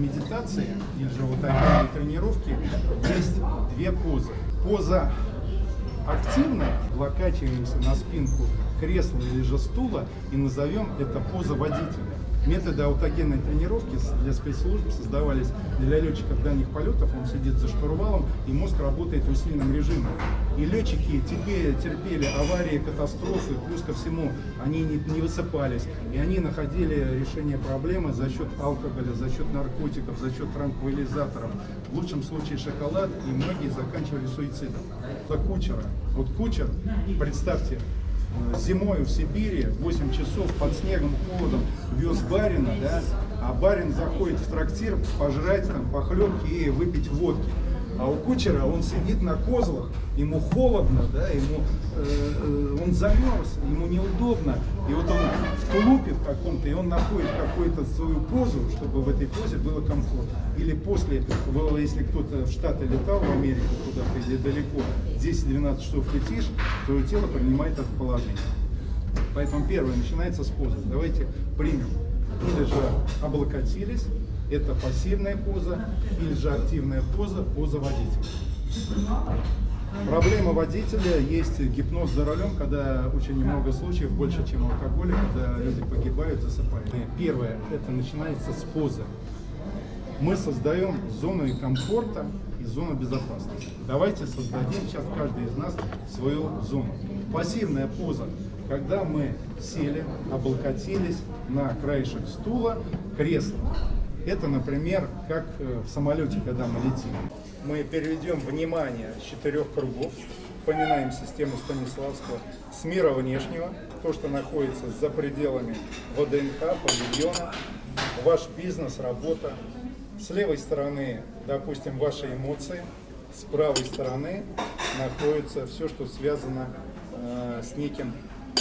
медитации или же вот такой тренировки есть две позы. Поза активная, облокачиваемся на спинку кресла или же стула и назовем это поза водителя. Методы аутогенной тренировки для спецслужб создавались для летчиков дальних полетов. Он сидит за штурвалом, и мозг работает в усиленном режиме. И летчики терпели аварии, катастрофы, плюс ко всему они не высыпались. И они находили решение проблемы за счет алкоголя, за счет наркотиков, за счет транквилизаторов. В лучшем случае шоколад, и многие заканчивали суицидом. Это кучера. Вот кучер, представьте, зимой в Сибири 8 часов под снегом, холодом вез барина, да, а барин заходит в трактир пожрать там похлебки и выпить водки. А у кучера он сидит на козлах, ему холодно, да, он замерз, ему неудобно. И вот он в тулупе в каком-то, и он находит какую-то свою позу, чтобы в этой позе было комфортно. Или после, если кто-то в Штаты летал, в Америку куда-то или далеко, 10-12 часов летишь, твое тело принимает это положение. Поэтому первое начинается с позы. Давайте примем. Или же облокотились. Это пассивная поза, или же активная поза, поза водителя. Проблема водителя есть гипноз за рулем, когда очень много случаев, больше, чем алкоголя, когда люди погибают, засыпают. Первое, это начинается с позы. Мы создаем зону комфорта и зону безопасности. Давайте создадим сейчас каждый из нас свою зону. Пассивная поза, когда мы сели, облокотились на краешек стула, кресла. Это, например, как в самолете, когда мы летим. Мы переведем внимание с 4 кругов, вспоминаем систему Станиславского, с мира внешнего, то, что находится за пределами ВДНХ, павильона, ваш бизнес, работа. С левой стороны, допустим, ваши эмоции, с правой стороны находится все, что связано с неким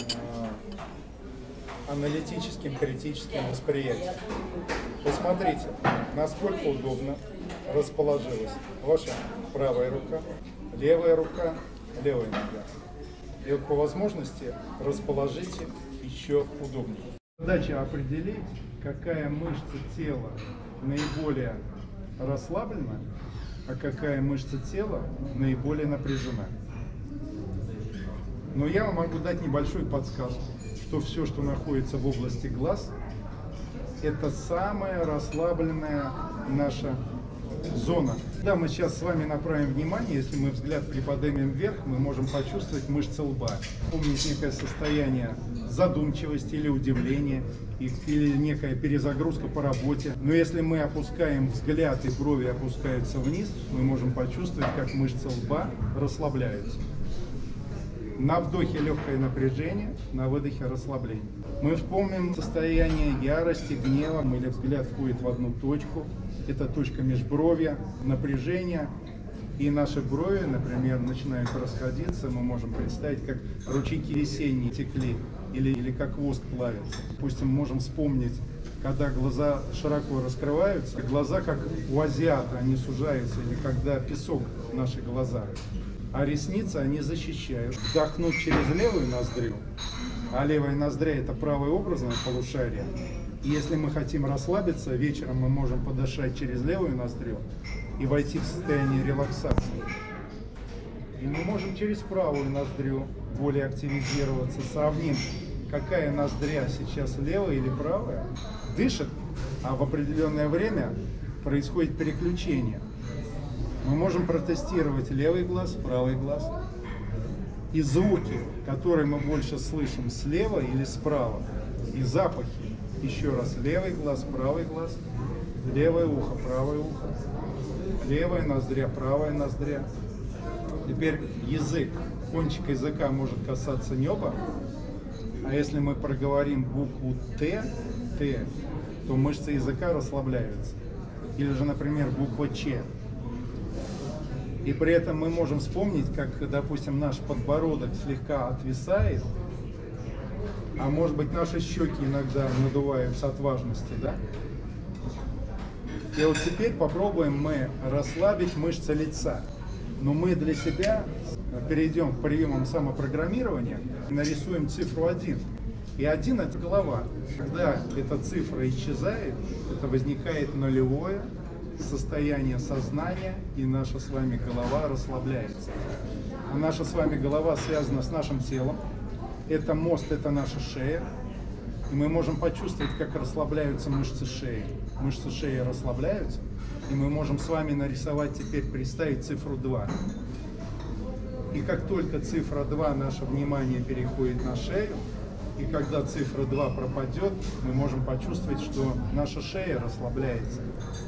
аналитическим, критическим восприятием. Посмотрите, насколько удобно расположилась ваша правая рука, левая нога. И вот по возможности расположите еще удобнее. Задача определить, какая мышца тела наиболее расслаблена, а какая мышца тела наиболее напряжена. Но я вам могу дать небольшую подсказку, что все, что находится в области глаз, это самая расслабленная наша зона. Когда мы сейчас с вами направим внимание, если мы взгляд приподнимем вверх, мы можем почувствовать мышцы лба. Помнить некое состояние задумчивости или удивления, или некая перезагрузка по работе. Но если мы опускаем взгляд и брови опускаются вниз, мы можем почувствовать, как мышцы лба расслабляются. На вдохе легкое напряжение, на выдохе расслабление. Мы вспомним состояние ярости, гнева, или взгляд входит в одну точку. Это точка межбровья, напряжение. И наши брови, например, начинают расходиться. Мы можем представить, как ручейки весенние текли, или как воск плавится. Допустим, можем вспомнить, когда глаза широко раскрываются, глаза, как у азиата, они сужаются, или когда песок в наши глаза. А ресницы они защищают. Вдохнуть через левую ноздрю, а левая ноздря это правое образное полушарие. И если мы хотим расслабиться, вечером мы можем подышать через левую ноздрю и войти в состояние релаксации. И мы можем через правую ноздрю более активизироваться. Сравним, какая ноздря сейчас левая или правая, дышит, а в определенное время происходит переключение. Мы можем протестировать левый глаз, правый глаз. И звуки, которые мы больше слышим слева или справа. И запахи. Еще раз, левый глаз, правый глаз. Левое ухо, правое ухо. Левая ноздря, правая ноздря. Теперь язык. Кончик языка может касаться неба. А если мы проговорим букву Т, то мышцы языка расслабляются. Или же, например, буква Ч. И при этом мы можем вспомнить, как, допустим, наш подбородок слегка отвисает, а может быть наши щеки иногда надуваются от важности, да? И вот теперь попробуем мы расслабить мышцы лица. Но мы для себя перейдем к приемам самопрограммирования, нарисуем цифру 1. И 1 – это голова. Когда эта цифра исчезает, это возникает нулевое состояние сознания, и наша с вами голова расслабляется. А наша с вами голова связана с нашим телом. Это мост, это наша шея. И мы можем почувствовать, как расслабляются мышцы шеи. Мышцы шеи расслабляются, и мы можем с вами нарисовать, теперь представить цифру 2. И как только цифра 2, наше внимание переходит на шею, и когда цифра 2 пропадет, мы можем почувствовать, что наша шея расслабляется.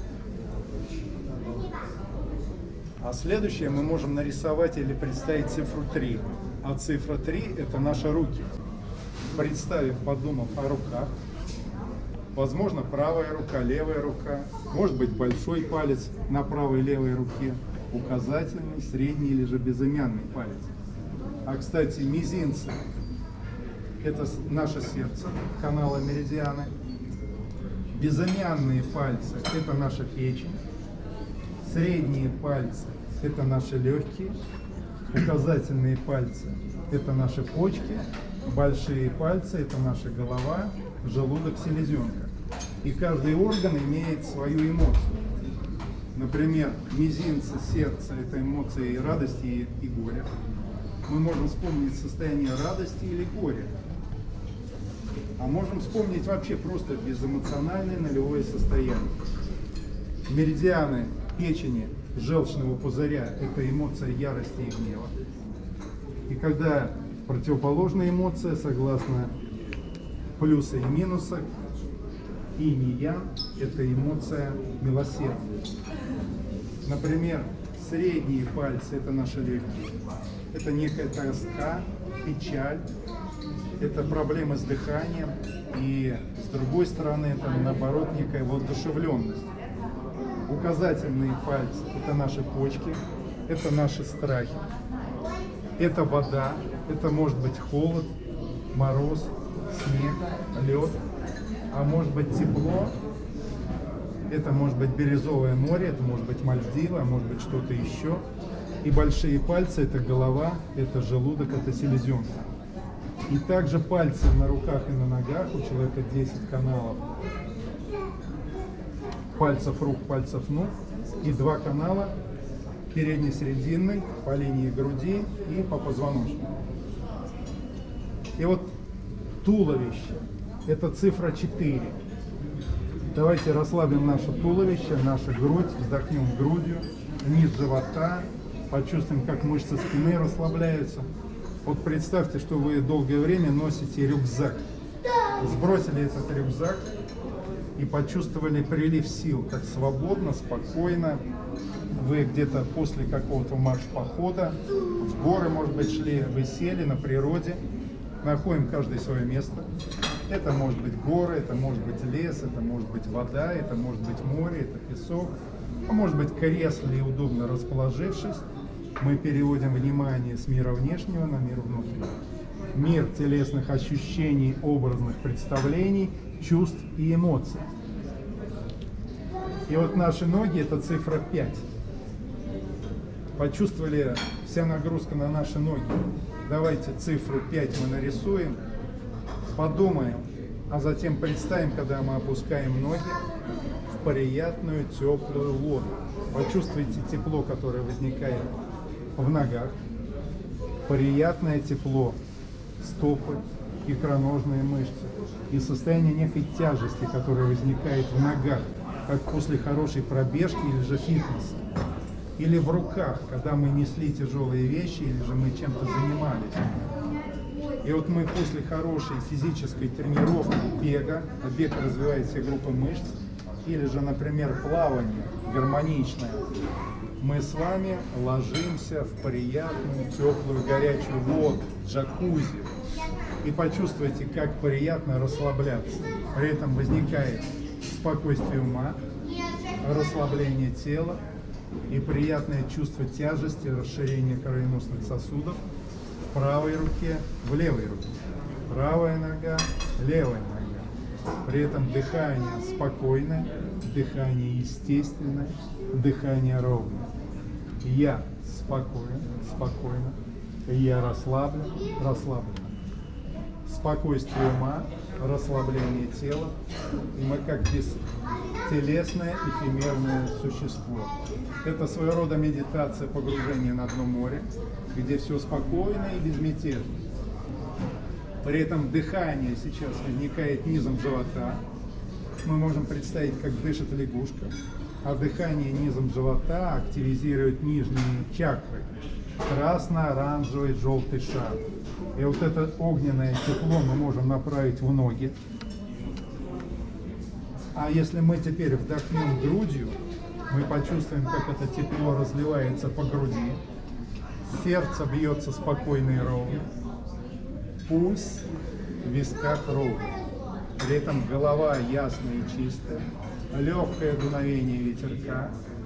А следующее мы можем нарисовать или представить цифру 3. А цифра 3 – это наши руки. Представив, подумав о руках, возможно, правая рука, левая рука, может быть, большой палец на правой и левой руке, указательный, средний или же безымянный палец. А, кстати, мизинцы – это наше сердце, каналы меридианы. Безымянные пальцы – это наша печень. Средние пальцы – это наши легкие. Указательные пальцы – это наши почки. Большие пальцы – это наша голова, желудок, селезенка. И каждый орган имеет свою эмоцию. Например, мизинцы, сердце – это эмоции радости и горя. Мы можем вспомнить состояние радости или горя. А можем вспомнить вообще просто безэмоциональное нулевое состояние. Меридианы печени, желчного пузыря – это эмоция ярости и гнева. И когда противоположная эмоция, согласно плюса и минуса, инь и ян, это эмоция милосердия. Например, средние пальцы – это наши легкие. Это некая тоска, печаль, это проблемы с дыханием. И с другой стороны, это наоборот некая воодушевленность. Указательные пальцы – это наши почки, это наши страхи. Это вода, это может быть холод, мороз, снег, лед, а может быть тепло, это может быть бирюзовое море, это может быть Мальдивы, а может быть что-то еще. И большие пальцы – это голова, это желудок, это селезенка. И также пальцы на руках и на ногах, у человека 10 каналов, пальцев рук, пальцев ног, и 2 канала, передний, срединный, по линии груди и по позвоночнику. И вот туловище – это цифра 4. Давайте расслабим наше туловище, нашу грудь, вздохнем грудью, низ живота, почувствуем, как мышцы спины расслабляются. Вот представьте, что вы долгое время носите рюкзак. Сбросили этот рюкзак и почувствовали прилив сил, как свободно, спокойно. Вы где-то после какого-то марш-похода, в горы, может быть, шли, вы сели на природе, находим каждое свое место. Это может быть горы, это может быть лес, это может быть вода, это может быть море, это песок. А может быть, кресло, и удобно расположившись, мы переводим внимание с мира внешнего на мир внутренний. Мир телесных ощущений, образных представлений, чувств и эмоций. И вот наши ноги – это цифра 5. Почувствовали вся нагрузка на наши ноги. Давайте цифру 5 мы нарисуем, подумаем, а затем представим, когда мы опускаем ноги в приятную теплую воду. Почувствуйте тепло, которое возникает в ногах, приятное тепло стопы, икроножные мышцы и состояние некой тяжести, которая возникает в ногах, как после хорошей пробежки или же фитнеса. Или в руках, когда мы несли тяжелые вещи, или же мы чем-то занимались. И вот мы после хорошей физической тренировки, бега, а бег развивает все группы мышц, или же, например, плавание гармоничное, мы с вами ложимся в приятную, теплую, горячую воду, джакузи. И почувствуйте, как приятно расслабляться. При этом возникает спокойствие ума, расслабление тела и приятное чувство тяжести, расширения кровеносных сосудов в правой руке, в левой руке. Правая нога, левая нога. При этом дыхание спокойное, дыхание естественное, дыхание ровное. Я спокоен, спокойно. Я расслаблен, расслаблен. спокойствие ума, расслабление тела, и мы как бестелесное эфемерное существо. Это своего рода медитация погружения на дно моря, где все спокойно и безмятежно. При этом дыхание сейчас возникает низом живота. Мы можем представить, как дышит лягушка, а дыхание низом живота активизирует нижние чакры. Красно-оранжевый, желтый шар. И вот это огненное тепло мы можем направить в ноги. А если мы теперь вдохнем грудью, мы почувствуем, как это тепло разливается по груди. Сердце бьется спокойно и ровно. Пульс в висках ровный. При этом голова ясная и чистая. Легкое дуновение ветерка.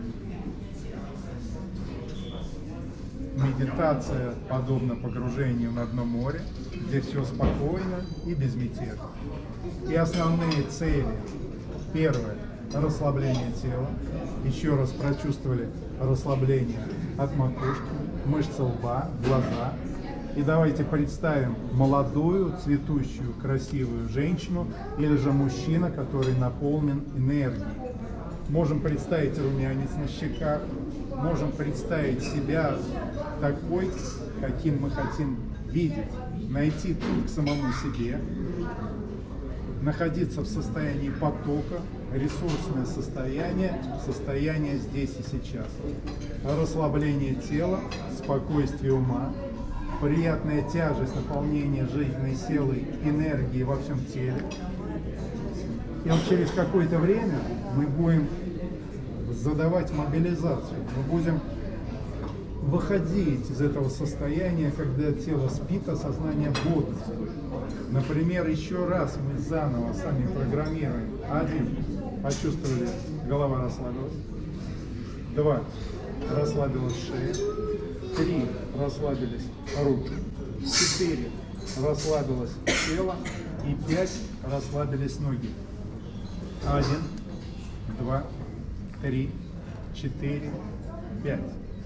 Медитация подобна погружению на дно моря, где все спокойно и безмятежно. И основные цели. Первое – расслабление тела. Еще раз прочувствовали расслабление от макушки, мышцы лба, глаза. И давайте представим молодую, цветущую, красивую женщину или же мужчина, который наполнен энергией. Можем представить румянец на щеках, можем представить себя такой, каким мы хотим видеть, найти путь к самому себе, находиться в состоянии потока, ресурсное состояние, состояние здесь и сейчас. Расслабление тела, спокойствие ума, приятная тяжесть, наполнение жизненной силой, энергии во всем теле. И вот через какое-то время мы будем задавать мобилизацию, мы будем выходить из этого состояния, когда тело спит, а сознание бодрствует. Например, еще раз мы заново сами программируем. 1. Почувствовали, голова расслабилась. 2. Расслабилась шея. 3. Расслабились руки. 4. Расслабилось тело. И 5. Расслабились ноги. 1, 2, 3, 4, 5.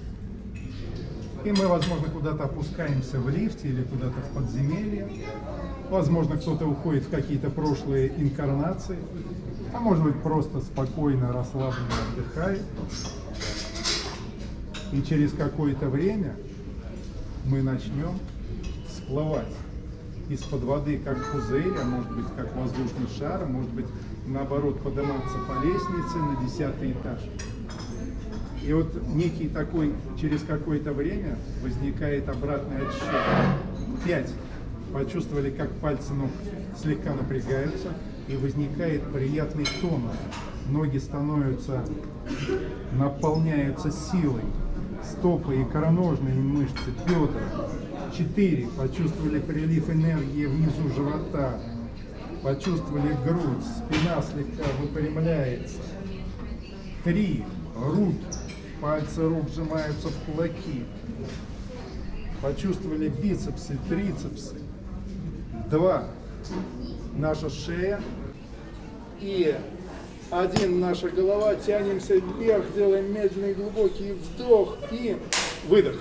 И мы, возможно, куда-то опускаемся в лифте или куда-то в подземелье. Возможно, кто-то уходит в какие-то прошлые инкарнации. А может быть, просто спокойно, расслабленно отдыхает. И через какое-то время мы начнем всплывать из-под воды, как пузырь, а может быть, как воздушный шар, а может быть, наоборот, подниматься по лестнице на 10-й этаж. И вот некий такой, через какое-то время возникает обратный отсчет. 5. Почувствовали, как пальцы ног слегка напрягаются, и возникает приятный тонус. Ноги становятся, наполняются силой. Стопы, икроножные мышцы, бедра. 4. Почувствовали прилив энергии внизу живота. Почувствовали грудь, спина слегка выпрямляется. 3. Руки. Пальцы рук сжимаются в кулаки. Почувствовали бицепсы, трицепсы. 2. Наша шея. И 1. Наша голова. Тянемся вверх, делаем медленный глубокий вдох и выдох.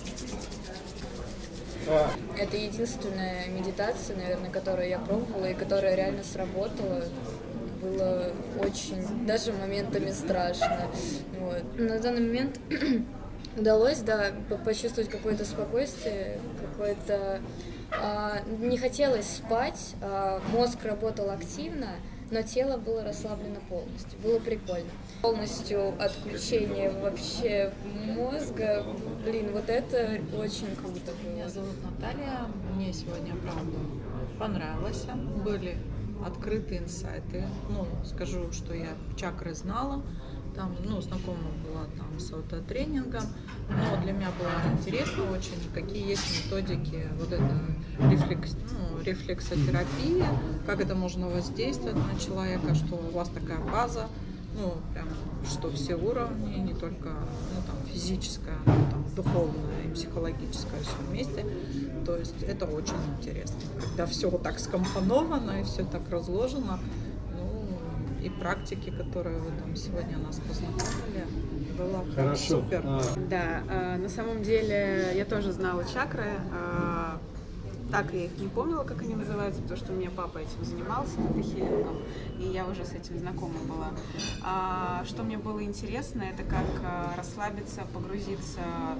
Это единственная медитация, наверное, которую я пробовала и которая реально сработала. Было очень, даже моментами страшно. Вот. На данный момент удалось, да, почувствовать какое-то спокойствие, какое-то... не хотелось спать, мозг работал активно, но тело было расслаблено полностью. Было прикольно. Полностью отключение вообще мозга. Блин, вот это очень круто было. Меня зовут Наталья. Мне сегодня, правда, понравилось. Были открытые инсайты. Ну, скажу, что я чакры знала. Там, знакома была там с аутотренингом. Но для меня было интересно очень, какие есть методики вот это рефлексотерапии, как это можно воздействовать на человека, что у вас такая база, прям, что все уровни, не только физическое, там, духовное и психологическое все вместе. То есть это очень интересно, когда все вот так скомпоновано и все так разложено. И практики, которые вы там сегодня нас познакомили, было Хорошо. Супер. Да, на самом деле я тоже знала чакры. так я их не помнила, как они называются, потому что у меня папа этим занимался, тета-хиллингом, и я уже с этим знакома была. Что мне было интересно, это как расслабиться, погрузиться,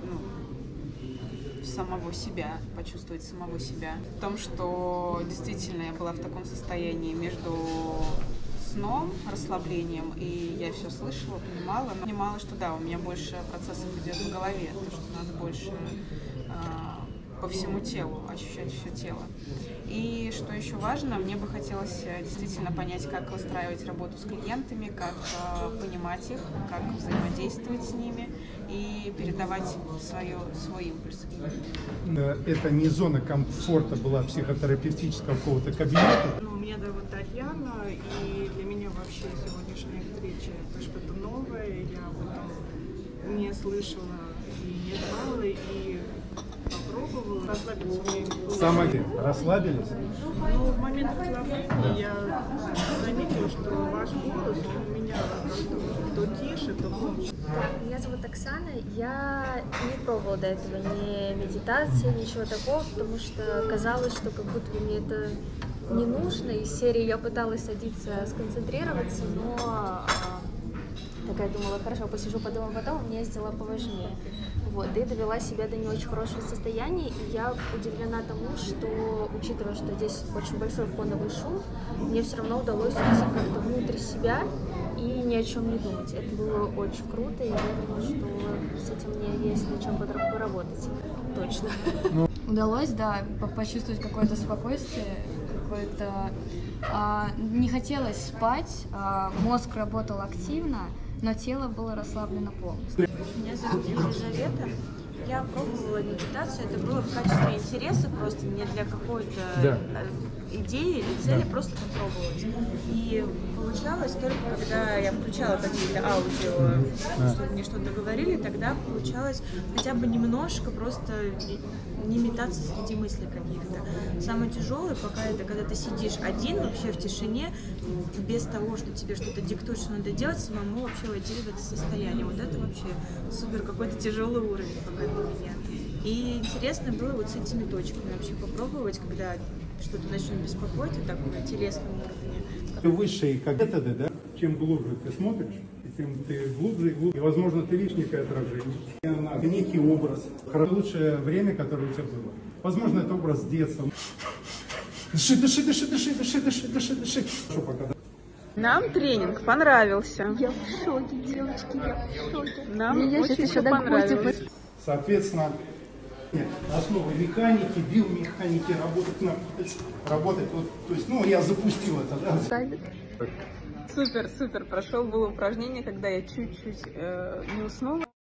в самого себя, почувствовать самого себя. В том, что действительно я была в таком состоянии между сном, расслаблением, и я все слышала, понимала, но понимала, что да, у меня больше процессов идет в голове, то, что надо больше по всему телу, ощущать все тело. И что еще важно, мне бы хотелось действительно понять, как выстраивать работу с клиентами, как понимать их, как взаимодействовать с ними и передавать свой импульс. Это не зона комфорта была психотерапевтического какого-то кабинета? Меня зовут Татьяна, и для меня вообще сегодняшняя встреча это что-то новое, я об этом не слышала и не знала, и попробовала расслабиться у меня было. Самое расслабились? В момент расслабления я заметила, что ваш голос у меня как-то то тише, то громче. Меня зовут Оксана, я не пробовала до этого ни медитации, ничего такого, потому что казалось, что как будто бы мне это не нужно. Из серии я пыталась садиться, сконцентрироваться, но такая думала, хорошо, посижу, подумаю потом, мне сделала поважнее. Вот, и довела себя до не очень хорошего состояния, и я удивлена тому, что, учитывая, что здесь очень большой фоновый шум, мне все равно удалось уйти как-то внутрь себя и ни о чем не думать. Это было очень круто, и я думаю, что с этим мне есть над чем поработать. Точно. Удалось, да, почувствовать какое-то спокойствие, какое-то... Не хотелось спать, мозг работал активно, но тело было расслаблено полностью. Меня зовут Елизавета. Я пробовала медитацию, это было в качестве интереса, просто не для какой-то идеи или цели, просто попробовать. И получалось только, когда я включала какие-то аудио, чтобы мне что-то говорили, тогда получалось хотя бы немножко просто не метаться среди мыслей каких-то. Самое тяжелое пока это, когда ты сидишь один вообще в тишине, без того, что тебе что-то диктует, что надо делать, самому вообще войти в это состояние. Вот это вообще супер какой-то тяжелый уровень пока для меня. И интересно было вот с этими точками вообще попробовать, когда что-то начнет беспокоить, вот так на телесном уровне. Высшие методы, да? Чем глубже ты смотришь, тем ты глубже и глубже. И, возможно, ты видишь некое отражение. Некий образ. Лучшее время, которое у тебя было. Возможно, это образ детства. Дыши, дыши, дыши, дыши, дыши, дыши, дыши, дыши. Что пока, да? Нам тренинг понравился. Я в шоке, девочки, я в шоке. Нам очень все понравилось. Соответственно, основы механики, биомеханики, работать вот, то есть, я запустил это, да. Супер, прошел было упражнение, когда я чуть-чуть не уснула.